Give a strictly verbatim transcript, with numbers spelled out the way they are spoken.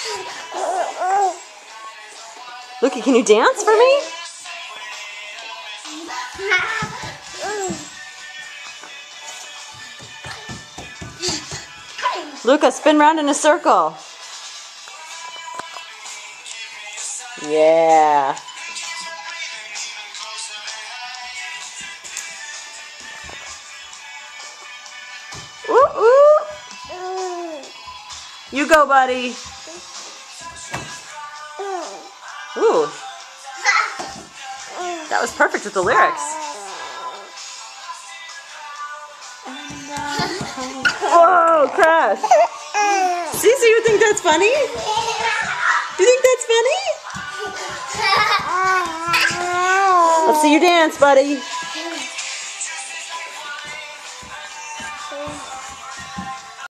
Luca, can you dance for me? Luca, spin round in a circle. Yeah. Ooh, ooh. You go, buddy. Ooh. That was perfect with the lyrics. Whoa, crash. Cece, you think that's funny? You think that's funny? Let's see you dance, buddy.